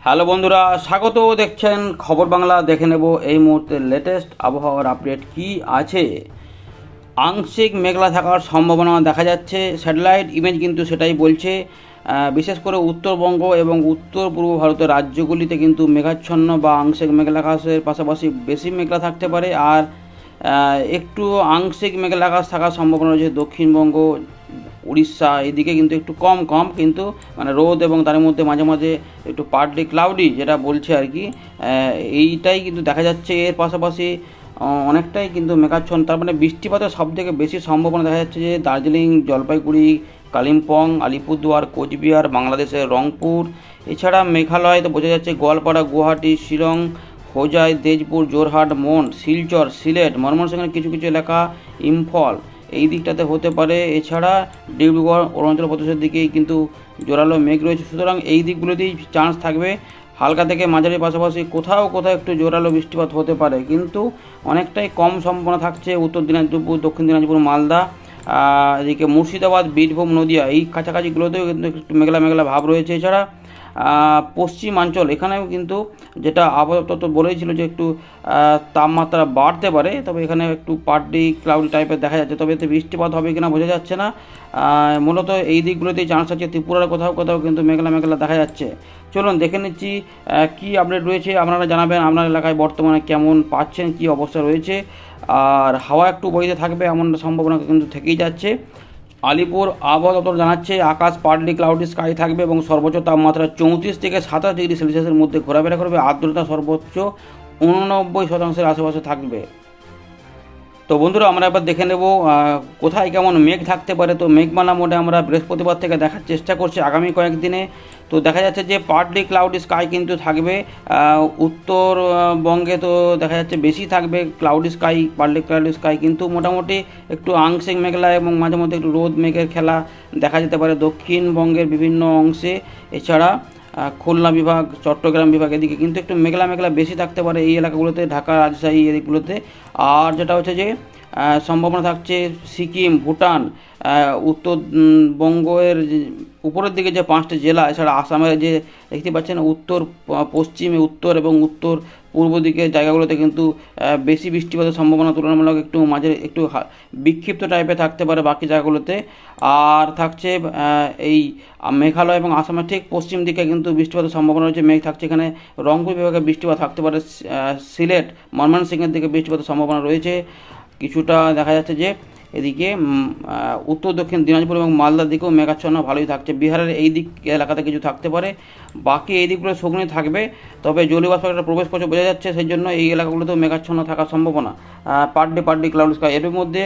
Hello বন্ধুরা, স্বাগত। দেখছেন খবর বাংলা। দেখে নেব এই মুহূর্তের লেটেস্ট আবহাওয়ার আপডেট কি আছে। আংশিক মেঘলা থাকার সম্ভাবনা দেখা যাচ্ছে, স্যাটেলাইট ইমেজ কিন্তু সেটাই বলছে। বিশেষ করে উত্তরবঙ্গ এবং উত্তর পূর্ব ভারতের রাজ্যগুলিতে কিন্তু মেঘাচ্ছন্ন বা আংশিক মেঘলা আকাশের পাশাপাশি বেশি মেঘলা থাকতে পারে। আর একটু আংশিক মেঘলা আকাশ থাকার সম্ভাবনা রয়েছে দক্ষিণবঙ্গ, উড়িষ্যা এদিকে কিন্তু একটু কম কিন্তু মানে রোদ এবং তার মধ্যে মাঝে মাঝে একটু পার্টলি ক্লাউডি যেটা বলছে আর কি, এইটাই কিন্তু দেখা যাচ্ছে। এর পাশাপাশি অনেকটাই কিন্তু মেঘাচ্ছন্ন, তার মানে বৃষ্টিপাতের সবথেকে বেশি সম্ভাবনা দেখা যাচ্ছে যে দার্জিলিং, জলপাইগুড়ি, কালিম্পং, আলিপুরদুয়ার, কোচবিহার, বাংলাদেশের রংপুর, এছাড়া মেঘালয় তো বোঝা যাচ্ছে গোয়ালপাড়া, গুয়াহাটি, শিলং, হোজাই, তেজপুর, জোরহাট, মন্ড, শিলচর, সিলেট, ময়মনসিংহের কিছু কিছু এলাকা, ইম্ফল এই দিকটাতে হতে পারে। এছাড়া ডিব্রুগড়, অরুণাচল প্রদেশের দিকেই কিন্তু জোরালো মেঘ রয়েছে। সুতরাং এই দিকগুলোতেই চান্স থাকবে হালকা থেকে মাঝারি, পাশাপাশি কোথাও কোথাও একটু জোরালো বৃষ্টিপাত হতে পারে, কিন্তু অনেকটাই কম সম্ভাবনা থাকছে উত্তর দিনাজপুর, দক্ষিণ দিনাজপুর, মালদা, এদিকে মুর্শিদাবাদ, বীরভূম, নদিয়া এই কাছাকাছিগুলোতেও কিন্তু একটু মেঘলা মেঘলা ভাব রয়েছে। এছাড়া পশ্চিমাঞ্চল এখানেও কিন্তু যেটা আবহাওয়া দপ্তর বলেছিল যে একটু তাপমাত্রা বাড়তে পারে, তবে এখানে একটু পার্টলি ক্লাউডি টাইপের দেখা যাচ্ছে, তবে এতে বৃষ্টিপাত হবে কিনা বোঝা যাচ্ছে না। মূলত এই দিকগুলোতেই চান্স আছে। ত্রিপুরার কোথাও কোথাও কিন্তু মেঘলা মেঘলা দেখা যাচ্ছে। চলুন দেখে নিচ্ছি কী আপডেট রয়েছে। আপনারা জানাবেন আপনার এলাকায় বর্তমানে কেমন পাচ্ছেন, কী অবস্থা রয়েছে। আর হাওয়া একটু বইতে থাকবে এমন সম্ভাবনা কিন্তু থেকেই যাচ্ছে। আলিপুর আবহাওয়া দপ্তর জানাচ্ছে আকাশ পার্টলি ক্লাউডি স্কাই থাকবে এবং সর্বোচ্চ তাপমাত্রা 34 থেকে 27 ডিগ্রি সেলসিয়াসের মধ্যে ঘোরাফেরা করবে। আর্দ্রতা সর্বোচ্চ 89% আশেপাশে থাকবে। তো বন্ধুরা, আমরা এবার দেখে নেব কোথায় কেমন মেঘ থাকতে পারে। তো মেঘমালা মোডে আমরা বৃহস্পতিবার থেকে দেখার চেষ্টা করছি আগামী কয়েকদিনে। তো দেখা যাচ্ছে যে পার্টলি ক্লাউডি স্কাই কিন্তু থাকবে উত্তরবঙ্গে, তো দেখা যাচ্ছে বেশি থাকবে cloudy sky, partly cloudy sky, কিন্তু মোটামুটি একটু আংশিক মেঘলা এবং মাঝে মধ্যে একটু রোদ মেঘের খেলা দেখা যেতে পারে দক্ষিণবঙ্গের বিভিন্ন অংশে। এছাড়া খুলনা বিভাগ, চট্টগ্রাম বিভাগ এদিকে কিন্তু একটু মেঘলা মেঘলা বেশি থাকতে পারে এই এলাকাগুলোতে, ঢাকা, রাজশাহী এদিকগুলোতে। আর যেটা হচ্ছে যে সম্ভাবনা থাকছে সিকিম, ভুটান, উত্তরবঙ্গের উপরের দিকে যে 5টি জেলা, এছাড়া আসামের যে দেখতে পাচ্ছেন উত্তর পশ্চিমে, উত্তর এবং উত্তর পূর্ব দিকের জায়গাগুলোতে কিন্তু বেশি বৃষ্টিপাতের সম্ভাবনা তুলনামূলক একটু মাঝে একটু বিক্ষিপ্ত টাইপের থাকতে পারে বাকি জায়গাগুলোতে। আর থাকছে এই মেঘালয় এবং আসামের ঠিক পশ্চিম দিকে কিন্তু বৃষ্টিপাতের সম্ভাবনা রয়েছে, মেঘ থাকছে। এখানে রংপুর বিভাগে বৃষ্টিপাত থাকতে পারে, সিলেট, ময়মনসিংহের দিকে বৃষ্টিপাতের সম্ভাবনা রয়েছে কিছুটা। দেখা যাচ্ছে যে এদিকে উত্তর দক্ষিণ দিনাজপুর এবং মালদার দিকেও মেঘাচ্ছন্ন ভালোই থাকছে। বিহারের এই দিক এলাকাতে কিছু থাকতে পারে, বাকি এই দিকগুলো শুকনো থাকবে। তবে জলীয়বাষ্প একটা প্রবেশ করছে বোঝা যাচ্ছে, সেই জন্য এই এলাকাগুলোতেও মেঘাচ্ছন্ন থাকার সম্ভাবনা। Partly cloud sky. এর মধ্যে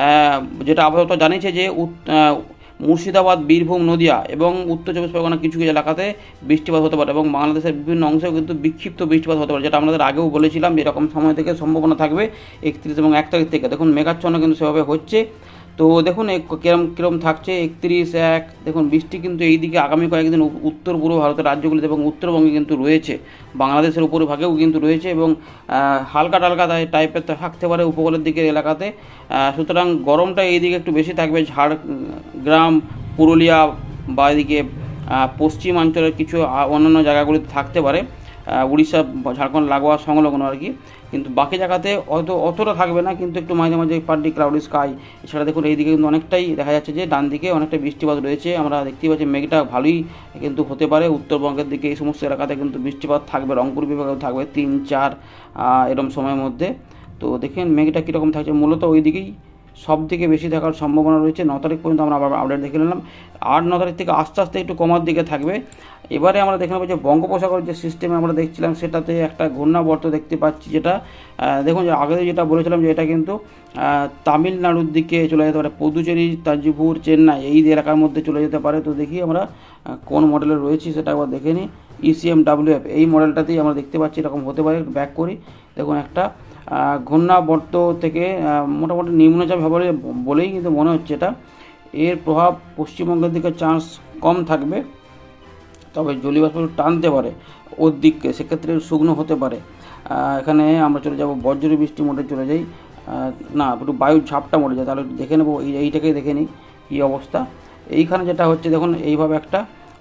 যেটা আবহাওয়া জানিয়েছে যে মুর্শিদাবাদ, বীরভূম, নদিয়া এবং উত্তর চব্বিশ পরগনা কিছু কিছু এলাকাতে বৃষ্টিপাত হতে পারে এবং বাংলাদেশের বিভিন্ন অংশেও কিন্তু বিক্ষিপ্ত বৃষ্টিপাত হতে পারে, যেটা আমাদের আগেও বলেছিলাম এরকম সময় থেকে সম্ভাবনা থাকবে 31 এবং 1 তারিখ থেকে। দেখুন মেঘাচ্ছন্ন কিন্তু সেভাবে হচ্ছে। তো দেখুন কিরম থাকছে 31-1। দেখুন বৃষ্টি কিন্তু এইদিকে আগামী কয়েকদিন উত্তর পূর্ব ভারতের রাজ্যগুলিতে এবং উত্তরবঙ্গে কিন্তু রয়েছে, বাংলাদেশের উপরভাগেও কিন্তু রয়েছে এবং হালকা টালকা টাইপের থাকতে পারে উপকূলের দিকের এলাকাতে। সুতরাং গরমটা এইদিকে একটু বেশি থাকবে। ঝাড়গ্রাম, পুরুলিয়া বা এদিকে পশ্চিমাঞ্চলের কিছু অন্যান্য জায়গাগুলিতে থাকতে পারে, উড়িষ্যা, ঝাড়খণ্ড লাগোয়া সংলগ্ন আর কি, কিন্তু বাকি জায়গাতে অতটা থাকবে না, কিন্তু একটু মাঝে মাঝে পার্টলি ক্লাউডি স্কাই। এছাড়া দেখুন এইদিকে কিন্তু অনেকটাই দেখা যাচ্ছে যে ডান দিকে অনেকটা বৃষ্টিপাত রয়েছে। আমরা দেখতেই পাচ্ছি মেঘটা ভালোই কিন্তু হতে পারে উত্তরবঙ্গের দিকে, এই সমস্ত এলাকাতে কিন্তু বৃষ্টিপাত থাকবে। রংপুর বিভাগেও থাকবে 3-4 এরকম সময়ের মধ্যে। তো দেখেন মেঘটা কীরকম থাকছে, মূলত ওই দিকেই সব থেকে বেশি থাকার সম্ভাবনা রয়েছে। 9 তারিখ পর্যন্ত আমরা আবার আপডেট দেখে নিলাম। 8-9 তারিখ থেকে আস্তে আস্তে একটু কমার দিকে থাকবে। এবারে আমরা দেখে নেব যে বঙ্গোপসাগরের যে সিস্টেমে আমরা দেখছিলাম সেটাতে একটা ঘূর্ণাবর্ত দেখতে পাচ্ছি, যেটা দেখুন যে আগে যেটা বলেছিলাম যে এটা কিন্তু তামিলনাড়ুর দিকে চলে যেতে পারে, পুদুচেরি, তাঞ্জিভুর, চেন্নাই এই এলাকার মধ্যে চলে যেতে পারে। তো দেখি আমরা কোন মডেলে রয়েছি সেটা একবার দেখে নিই। ECMWF এই মডেলটাতেই আমরা দেখতে পাচ্ছি এরকম হতে পারে। ব্যাক করি, দেখুন একটা ঘূর্ণাবর্ত থেকে মোটামুটি নিম্নচাপ হবে বলেই কিন্তু মনে হচ্ছে এটা। এর প্রভাব পশ্চিমবঙ্গের দিকে চান্স কম থাকবে, তবে জলীয়বাষ্প টানতে পারে ওর দিককে, সেক্ষেত্রে শুকনো হতে পারে। এখানে আমরা চলে যাব বজ্র বৃষ্টি মোডে চলে যাই, না একটু বায়ুর ঝাপটা মোডে যায়, তাহলে দেখে নেবো এইটাকেই দেখে নিই কী অবস্থা। এইখানে যেটা হচ্ছে দেখুন এইভাবে একটা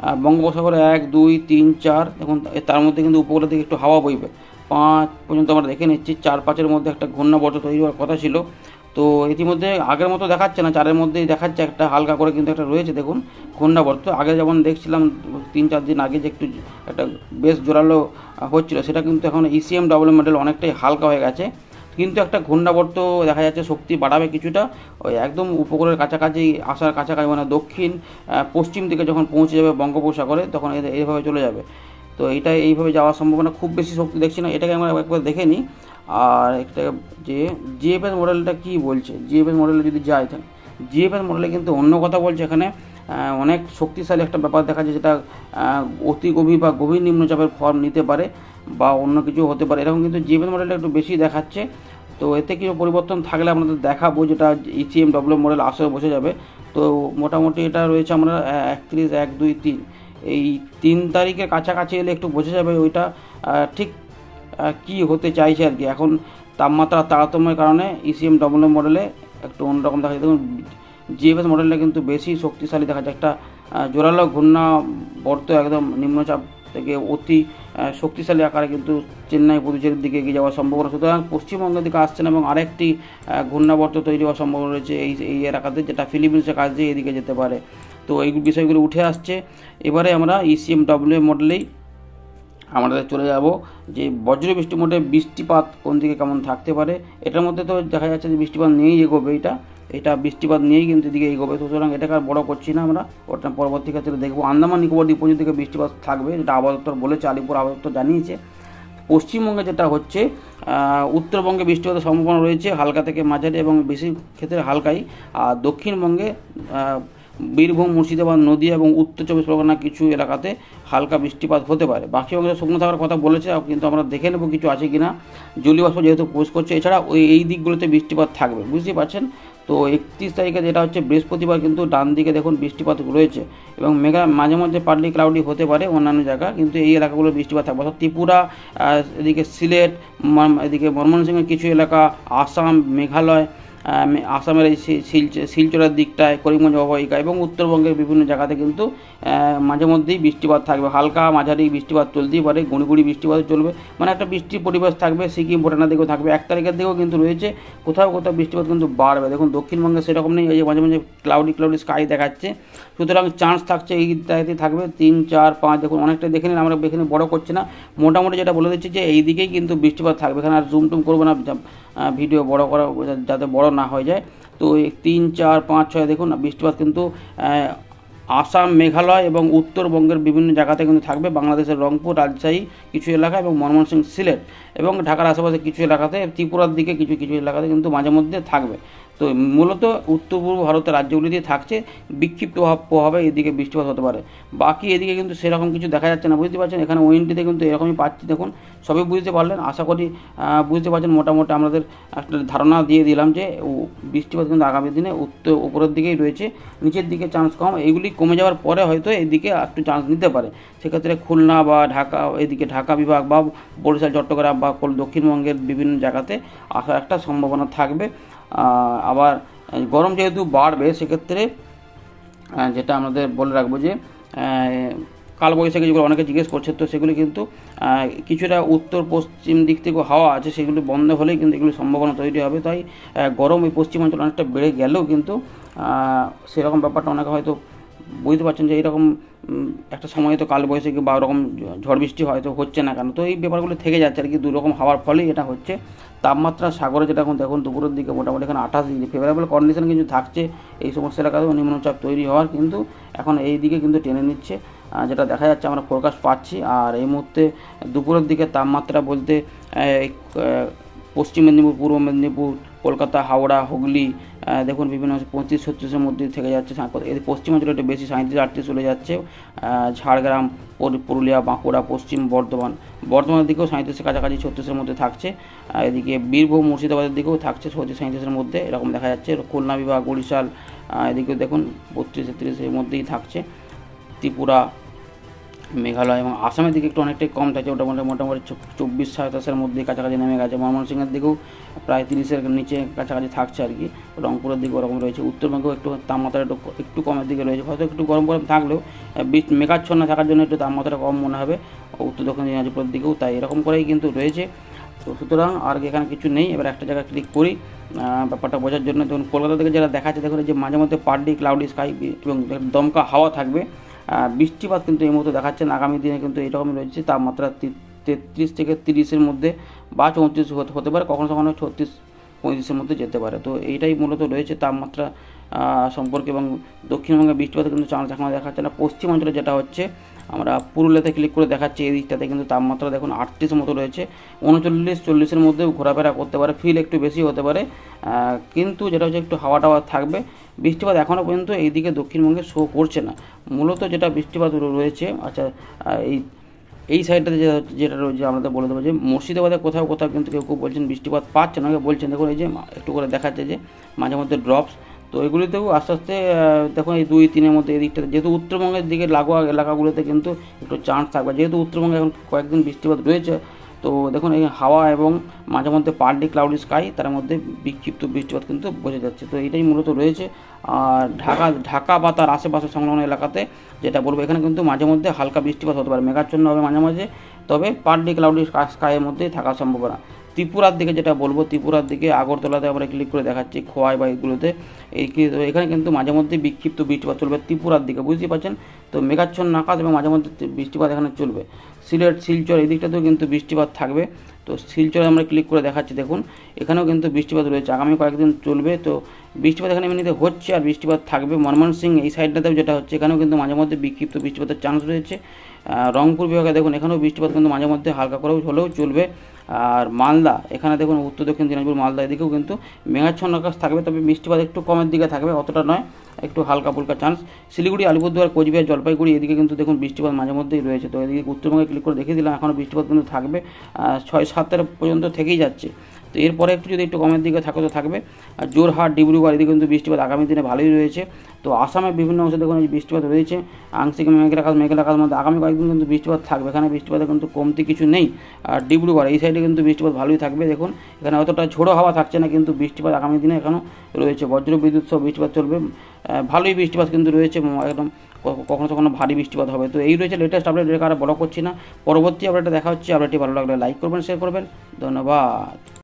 বঙ্গোপসাগরে 1 2 3 4 দেখুন, তার মধ্যে কিন্তু উপকূলের দিকে একটু হাওয়া বইবে। 5 পর্যন্ত আমরা দেখে নিচ্ছি। 4 5-এর মধ্যে একটা ঘূর্ণাবর্ত তৈরি হওয়ার কথা ছিল, তো ইতিমধ্যে আগের মতো দেখাচ্ছে না, 4-এর মধ্যেই দেখাচ্ছে একটা হালকা করে কিন্তু একটা রয়েছে দেখুন ঘূর্ণাবর্ত। আগে যেমন দেখছিলাম 3-4 দিন আগে যে একটু একটা বেশ জোরালো হচ্ছিল, সেটা কিন্তু এখন ECMW মডেল অনেকটাই হালকা হয়ে গেছে, কিন্তু একটা ঘূর্ণাবর্ত দেখা যাচ্ছে শক্তি বাড়াবে কিছুটা, ওই একদম উপকূলের কাছাকাছি আসার কাছাকাছি, মানে দক্ষিণ পশ্চিম দিকে যখন পৌঁছে যাবে বঙ্গোপসাগরে তখন এইভাবে চলে যাবে। তো এইভাবে যাওয়ার সম্ভাবনা, খুব বেশি শক্তি দেখছি না, এটাকে আমরা একবার দেখে নিই। আর একটা যে জিএফএস মডেলটা কী বলছে, জিএফএস মডেলে যদি যায় তাহলে জিএফএস মডেলে কিন্তু অন্য কথা বলছে। এখানে অনেক শক্তিশালী একটা ব্যাপার দেখা যায়, যেটা অতি গভীর বা গভীর নিম্নচাপের ফর্ম নিতে পারে বা অন্য কিছু হতে পারে, এরকম কিন্তু জিএফএস মডেলটা একটু বেশি দেখাচ্ছে। তো এতে কিছু পরিবর্তন থাকলে আপনাদের দেখাবো, যেটা ECMW মডেল আসলে বসে যাবে। তো মোটামুটি এটা রয়েছে আমরা 31 1 2 3 এই 3 তারিখের কাছাকাছি এলে একটু বোঝা যাবে ওইটা ঠিক কি হতে চাইছে আর কি। এখন তাপমাত্রার তারতম্যের কারণে ECMW মডেলে একটু অন্যরকম দেখা যায়। দেখুন জিএফএস মডেলটা কিন্তু বেশি শক্তিশালী দেখা যায়, একটা জোরালো ঘূর্ণাবর্ত একদম নিম্নচাপ থেকে অতি শক্তিশালী আকারে কিন্তু চেন্নাই পুদুচেরির দিকে এগিয়ে যাওয়ার সম্ভাবনা, সুতরাং পশ্চিমবঙ্গের দিকে আসছে না, এবং আরেকটি ঘূর্ণাবর্ত তৈরি হওয়ার সম্ভাবনা রয়েছে এই এলাকাতে, যেটা ফিলিপিন্সের কাছ দিয়ে এদিকে যেতে পারে। তো এই বিষয়গুলো উঠে আসছে। এবারে আমরা ECMW মডেলেই আমাদের চলে যাব যে বজ্রবৃষ্টি মোডে বৃষ্টিপাত কোন দিকে কেমন থাকতে পারে। এটার মধ্যে তো দেখা যাচ্ছে যে বৃষ্টিপাত নিয়েই এগোবে, এটা বৃষ্টিপাত নিয়েই কিন্তু এদিকে এগোবে, সুতরাং এটাকে আর বড় করছি না আমরা, ওটা পরবর্তী ক্ষেত্রে দেখবো। আন্দামান নিকোবর দ্বীপপুঞ্জ থেকে বৃষ্টিপাত থাকবে, যেটা আবহাওয়া দপ্তর বলেছে, আলিপুর আবহাওয়া দপ্তর জানিয়েছে। পশ্চিমবঙ্গে যেটা হচ্ছে উত্তরবঙ্গে বৃষ্টিপাতের সম্ভাবনা রয়েছে হালকা থেকে মাঝারি এবং বেশি ক্ষেত্রে হালকাই। আর দক্ষিণবঙ্গে বীরভূম, মুর্শিদাবাদ, নদীয়া এবং উত্তর চব্বিশ পরগনা কিছু এলাকাতে হালকা বৃষ্টিপাত হতে পারে। বাকি অংশে শুকনো থাকার কথা বলেছে, কিন্তু আমরা দেখে নেব কিছু আছে কিনা। জলীয় বাষ্প যেহেতু প্রবেশ করছে, এছাড়া এই দিকগুলোতে বৃষ্টিপাত থাকবে, বুঝতে পারছেন। তো 31 তারিখে যেটা হচ্ছে বৃহস্পতিবার, কিন্তু ডান দিকে দেখুন বৃষ্টিপাত রয়েছে, এবং মাঝে মধ্যে পার্টলি ক্লাউডি হতে পারে অন্যান্য জায়গা, কিন্তু এই এলাকাগুলো বৃষ্টিপাত থাকবে। অর্থাৎ ত্রিপুরা, এদিকে সিলেট, এদিকে ময়মনসিংহের কিছু এলাকা, আসাম, মেঘালয়, আসামের এই শিলচরের দিকটায়, করিমগঞ্জ অববাহিকা এবং উত্তরবঙ্গের বিভিন্ন জায়গাতে কিন্তু মাঝে মধ্যেই বৃষ্টিপাত থাকবে, হালকা মাঝারি বৃষ্টিপাত চলতেই পারে, গুঁড়ি বৃষ্টিপাত চলবে, মানে একটা বৃষ্টির পরিবেশ থাকবে। সিকিম, ভুটানের দিকেও থাকবে। 1 তারিখের দিকেও কিন্তু রয়েছে, কোথাও কোথাও বৃষ্টিপাত কিন্তু বাড়বে। দেখুন দক্ষিণবঙ্গে সেরকম নেই, এই যে মাঝে মাঝে ক্লাউডি স্কাই দেখাচ্ছে, সুতরাং চান্স থাকছে এই দিকটাতে থাকবে। 3 4 5 দেখুন অনেকটা দেখে নিন, আমরা এখানে বড় করছি না, মোটামুটি যেটা বলে দিচ্ছি যে এই দিকেই কিন্তু বৃষ্টিপাত থাকবে। এখানে আর জুম করবো না, ভিডিও বড় করা যাতে বড় না হয়ে যায়। তো 3 4 5 6 দেখুন বৃষ্টিপাত কিন্তু আসাম, মেঘালয় এবং উত্তরবঙ্গের বিভিন্ন জায়গাতে কিন্তু থাকবে। বাংলাদেশের রংপুর, রাজশাহী কিছু এলাকা এবং ময়মনসিংহ, সিলেট এবং ঢাকার আশেপাশে কিছু এলাকাতে, ত্রিপুরার দিকে কিছু এলাকাতে কিন্তু মাঝে মধ্যে থাকবে। তো মূলত উত্তর পূর্ব ভারতের রাজ্যগুলিতে থাকছে, বিক্ষিপ্ত প্রভাবে এদিকে বৃষ্টিপাত হতে পারে। বাকি এদিকে কিন্তু সেরকম কিছু দেখা যাচ্ছে না, বুঝতে পারছেন। এখানে ওয়েন্টিতে কিন্তু এরকমই পাচ্ছি, দেখুন সবই বুঝতে পারলেন, আশা করি বুঝতে পারছেন। মোটামুটি আমাদের একটা ধারণা দিয়ে দিলাম যে বৃষ্টিপাত কিন্তু আগামী দিনে উপরের দিকেই রয়েছে, নিচের দিকে চান্স কম। এইগুলি কমে যাওয়ার পরে হয়তো এদিকে একটু চান্স নিতে পারে। সেক্ষেত্রে খুলনা বা ঢাকা, এদিকে ঢাকা বিভাগ বা বরিশাল, চট্টগ্রাম বা দক্ষিণবঙ্গের বিভিন্ন জায়গাতে আসার একটা সম্ভাবনা থাকবে। আবার গরম যেহেতু বাড়বে, সেক্ষেত্রে যেটা আমাদের বলে রাখবো যে কালবৈশাখী যেগুলো অনেকে জিজ্ঞেস করছে, তো সেগুলি কিন্তু কিছুটা উত্তর পশ্চিম দিক থেকে হাওয়া আছে, সেগুলি বন্ধ হলেই কিন্তু এগুলি সম্ভাবনা তৈরি হবে। তাই গরম এই পশ্চিমাঞ্চল অনেকটা বেড়ে গেলেও কিন্তু সেরকম ব্যাপারটা অনেকে হয়তো বুঝতে পারছেন যে এইরকম একটা সময় তো কালবৈশাখী বা ওরকম ঝড় বৃষ্টি হয়তো হচ্ছে না কেন। তো এই ব্যাপারগুলো থেকে যাচ্ছে আর কি, দুরকম হাওয়ার ফলেই এটা হচ্ছে। তাপমাত্রা সাগরে যেটা এখন দেখুন দুপুরের দিকে মোটামুটি এখানে 28 ডিগ্রি, ফেভারেবল কন্ডিশন কিন্তু থাকছে এই সমস্ত এলাকাতেও নিম্নচাপ তৈরি হওয়ার, কিন্তু এখন এই দিকে কিন্তু টেনে নিচ্ছে, যেটা দেখা যাচ্ছে, আমরা ফোরকাস্ট পাচ্ছি। আর এই মুহূর্তে দুপুরের দিকে তাপমাত্রা বলতে পশ্চিম মেদিনীপুর, পূর্ব মেদিনীপুর, কলকাতা, হাওড়া, হুগলি দেখুন বিভিন্ন 35-36-এর মধ্যে থেকে যাচ্ছে। এর পশ্চিমাঞ্চলে একটু বেশি 37-38 চলে যাচ্ছে। ঝাড়গ্রাম, পুরুলিয়া, বাঁকুড়া, পশ্চিম বর্ধমানের দিকেও 37-এর কাছাকাছি, 36-এর মধ্যে থাকছে। এদিকে বীরভূম, মুর্শিদাবাদের দিকেও থাকছে 37-37-এর মধ্যে, এরকম দেখা যাচ্ছে। খুলনা বিভাগ, বরিশাল এদিকেও দেখুন 32-33-এর মধ্যেই থাকছে। ত্রিপুরা, মেঘালয় এবং আসামের দিকে একটু অনেকটাই কম থাকছে, ওটা মোটামুটি 24-27-এর মধ্যে কাছাকাছি নেমে গেছে। ময়মনসিংহের দিকেও প্রায় 30-এর নিচে কাছাকাছি থাকছে আর কি। রংপুরের দিকে ওরকম রয়েছে। উত্তরবঙ্গেও একটু তাপমাত্রা একটু কমের দিকে রয়েছে, হয়তো একটু গরম গরম থাকলেও মেঘাচ্ছন্ন থাকার জন্য একটু তাপমাত্রা কম মনে হবে উত্তর দক্ষিণ দিনাজপুরের দিকেও, তাই এরকম করেই কিন্তু রয়েছে। তো সুতরাং আর এখানে কিছু নেই। এবার একটা জায়গায় ক্লিক করি ব্যাপারটা বোঝার জন্য। দেখুন কলকাতা থেকে যারা দেখাচ্ছে, দেখুন যে মাঝে মধ্যে পার্টি ক্লাউডি স্কাই এবং দমকা হাওয়া থাকবে। বৃষ্টিপাত কিন্তু এই মুহূর্তে দেখাচ্ছেন। আগামী দিনে কিন্তু এরকমই রয়েছে, তাপমাত্রা 33 থেকে 30-এর মধ্যে বা 34 হতে পারে, কখনো কখনো 36-35-এর মধ্যে যেতে পারে। তো এইটাই মূলত রয়েছে তাপমাত্রা সম্পর্কে। এবং দক্ষিণবঙ্গে বৃষ্টিপাতে কিন্তু চান্স এখন দেখাচ্ছে না। পশ্চিমাঞ্চলে যেটা হচ্ছে, আমরা পুরুলিয়াতে ক্লিক করে দেখাচ্ছি, এই দিকটাতে কিন্তু তাপমাত্রা দেখুন 38-এর মতো রয়েছে। 39-40-এর মধ্যেও ঘোরাফেরা করতে পারে, ফিল একটু বেশি হতে পারে, কিন্তু যেটা হচ্ছে একটু হাওয়া টাওয়া থাকবে। বৃষ্টিপাত এখনও পর্যন্ত এইদিকে দক্ষিণবঙ্গে শো করছে না। মূলত যেটা বৃষ্টিপাত রয়েছে, আচ্ছা এই সাইডটাতে যেটা রয়েছে আমরা তো বলে দেবো যে মুর্শিদাবাদে কোথাও কোথাও কিন্তু কেউ কেউ বলছেন বৃষ্টিপাত পাচ্ছে না, বলছেন দেখুন এই যে একটু করে দেখাচ্ছে যে মাঝে মধ্যে ড্রপস। তো এগুলিতেও আস্তে আস্তে দেখুন এই 2-3-এর মধ্যে এই দিকটাতে, যেহেতু উত্তরবঙ্গের দিকে লাগোয়া এলাকাগুলোতে কিন্তু একটু চান্স থাকবে, যেহেতু উত্তরবঙ্গে এখন কয়েকদিন বৃষ্টিপাত রয়েছে। তো দেখুন এই হাওয়া এবং মাঝে মধ্যে পার্টি ক্লাউডি স্কাই, তার মধ্যে বিক্ষিপ্ত বৃষ্টিপাত কিন্তু বোঝা যাচ্ছে। তো এটাই মূলত রয়েছে। আর ঢাকা বা তার আশেপাশে সংলগ্ন এলাকাতে যেটা বলবো, এখানে কিন্তু মাঝে মধ্যে হালকা বৃষ্টিপাত হতে পারে, মেঘাচ্ছন্ন হবে মাঝে মাঝে, তবে পার্টি ক্লাউডি স্কাইয়ের মধ্যেই থাকার সম্ভাবনা। ত্রিপুরার দিকে যেটা বলবো, ত্রিপুরার দিকে আগরতলাতে আমরা ক্লিক করে দেখাচ্ছি, খোয়াই বা এগুলোতে এখানে কিন্তু মাঝে মধ্যে বিক্ষিপ্ত বৃষ্টিপাত চলবে ত্রিপুরার দিকে, বুঝতেই পারছেন। তো মেঘাচ্ছন্ন আকাশ এবং মাঝে মধ্যে বৃষ্টিপাত এখানে চলবে। সিলেট, শিলচর এই দিকটাতেও কিন্তু বৃষ্টিপাত থাকবে। তো শিলচরে আমরা ক্লিক করে দেখাচ্ছি, দেখুন এখানেও কিন্তু বৃষ্টিপাত রয়েছে, আগামী কয়েকদিন চলবে। তো বৃষ্টিপাত এখানে এমনিতে হচ্ছে আর বৃষ্টিপাত থাকবে। ময়মনসিংহ এই সাইডটাতেও যেটা হচ্ছে, এখানেও কিন্তু মাঝে মধ্যে বিক্ষিপ্ত বৃষ্টিপাতের চান্স রয়েছে। রংপুর বিভাগে দেখুন এখানেও বৃষ্টিপাত কিন্তু মাঝে মধ্যে হালকা করেও হলেও চলবে। আর মালদা, এখানে দেখুন উত্তর দক্ষিণ দিনাজপুর মালদা এদিকেও কিন্তু মেঘাচ্ছন্ন আকাশ থাকবে, তবে বৃষ্টিপাত একটু কমের দিকে থাকবে, অতটা নয়, একটু হালকা ফুলকা চান্স। শিলিগুড়ি, আলিপুরদুয়ার, কোচবিহার, জলপাইগুড়ি এদিকে কিন্তু দেখুন বৃষ্টিপাত মাঝে মধ্যেই রয়েছে। তো এদিকে উত্তরবঙ্গে ক্লিক করে দেখিয়ে দিলাম, এখনও বৃষ্টিপাত কিন্তু থাকবে, 6-7 পর্যন্ত থেকেই যাচ্ছে। তো এরপরে একটু যদি একটু কমের দিকে থাকে তো থাকবে। আর জোরহাট, ডিব্রুগড় এদিকে কিন্তু বৃষ্টিপাত আগামী দিনে ভালোই রয়েছে। তো আসামের বিভিন্ন অংশে দেখুন এই বৃষ্টিপাত রয়েছে, আংশিক মেঘালাকাশ মধ্যে আগামী কয়েকদিন কিন্তু বৃষ্টিপাত থাকবে, এখানে বৃষ্টিপাতে কিন্তু কমতি কিছু নেই। আর ডিব্রুগড় এই সাইডে কিন্তু বৃষ্টিপাত ভালোই থাকবে, দেখুন এখানে অতটা ঝোড়ো হাওয়া থাকছে না, কিন্তু বৃষ্টিপাত আগামী দিনে এখনও রয়েছে, বজ্র বিদ্যুৎ সহ বৃষ্টিপাত চলবে, ভালোই বৃষ্টিপাত কিন্তু রয়েছে, একদম কখনো কখনো ভারী বৃষ্টিপাত হবে। তো এই রয়েছে লেটেস্ট আপডেট, আর বড় করছি না। পরবর্তী আপডেটে দেখা হচ্ছে। আপডেটটি ভালো লাগলে লাইক করবেন, শেয়ার করবেন। ধন্যবাদ।